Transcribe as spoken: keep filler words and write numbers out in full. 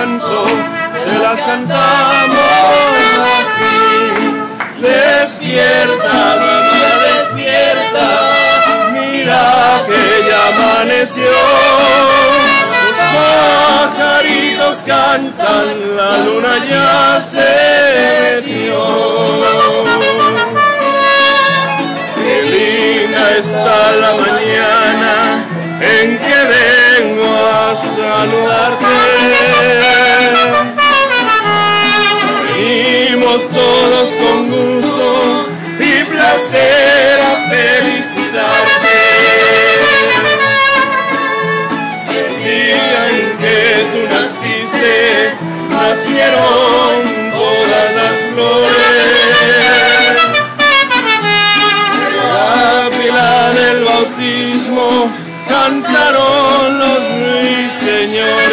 canto, se las cantamos así. Despierta, niña, despierta, mira que ya amaneció. Los pajaritos cantan, la luna ya se metió. Qué linda está la mañana en que vengo a saludarte. Venimos todos con gusto y placer a felicitarte. El día en que tú naciste, nacieron todas las flores. En la pila del bautismo cantaron los ruiseñores.